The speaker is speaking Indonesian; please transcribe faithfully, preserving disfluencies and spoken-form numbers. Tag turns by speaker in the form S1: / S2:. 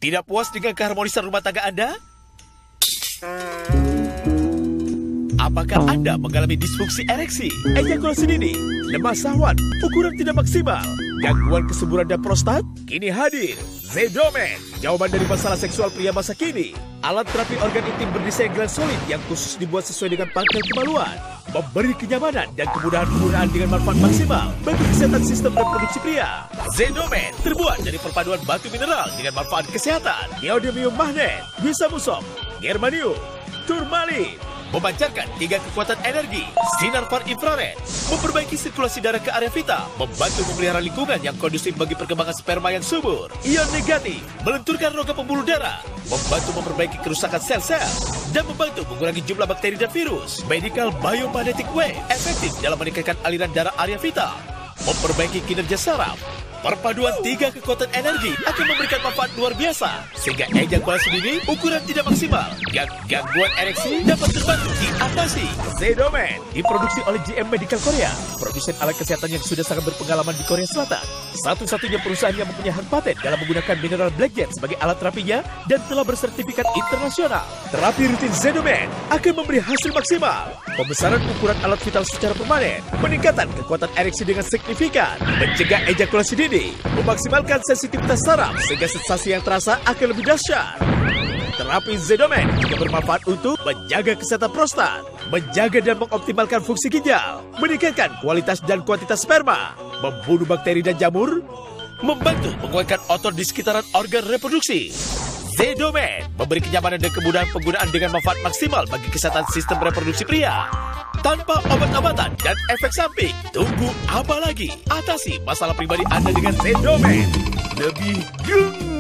S1: Tidak puas dengan keharmonisan rumah tangga Anda? Apakah Anda mengalami disfungsi ereksi, ejakulasi dini, lemah syahwat, ukuran tidak maksimal, gangguan kesuburan dan prostat? Kini hadir Zedomen, jawaban dari masalah seksual pria masa kini. Alat terapi organ intim berdesain gland solid yang khusus dibuat sesuai dengan pangkal kemaluan, memberi kenyamanan dan kemudahan penggunaan dengan manfaat maksimal bagi kesehatan sistem reproduksi pria. Zedomen terbuat dari perpaduan batu mineral dengan manfaat kesehatan, neodymium magnet, bisamusok, germanium, turmalin, memancarkan tiga kekuatan energi, sinar far infrared, memperbaiki sirkulasi darah ke area vital, membantu memelihara lingkungan yang kondusif bagi perkembangan sperma yang subur, ion negatif, melenturkan rongga pembuluh darah, membantu memperbaiki kerusakan sel-sel, dan membantu mengurangi jumlah bakteri dan virus. Medical Biomagnetic Wave efektif dalam meningkatkan aliran darah area vital, memperbaiki kinerja saraf. Perpaduan tiga kekuatan energi akan memberikan manfaat luar biasa, sehingga ejakulasi dini ukuran tidak maksimal, Gang gangguan ereksi dapat terbantu diatasi. Zedomen diproduksi oleh J M Medical Korea, produsen alat kesehatan yang sudah sangat berpengalaman di Korea Selatan. Satu-satunya perusahaan yang mempunyai hak paten dalam menggunakan mineral blackjet sebagai alat terapinya dan telah bersertifikat internasional. Terapi rutin Zedomen akan memberi hasil maksimal, pembesaran ukuran alat vital secara permanen, peningkatan kekuatan ereksi dengan signifikan, mencegah ejakulasi dini, memaksimalkan sensitivitas saraf sehingga sensasi yang terasa akan lebih dahsyat. Terapi Zedomen juga bermanfaat untuk menjaga kesehatan prostat, menjaga dan mengoptimalkan fungsi ginjal, meningkatkan kualitas dan kuantitas sperma, membunuh bakteri dan jamur, membantu menguatkan otot di sekitaran organ reproduksi. Zedomen memberi kenyamanan dan kemudahan penggunaan dengan manfaat maksimal bagi kesehatan sistem reproduksi pria. Tanpa obat-obatan dan efek samping. Tunggu apa lagi? Atasi masalah pribadi Anda dengan Zedomen. Lebih gemuk.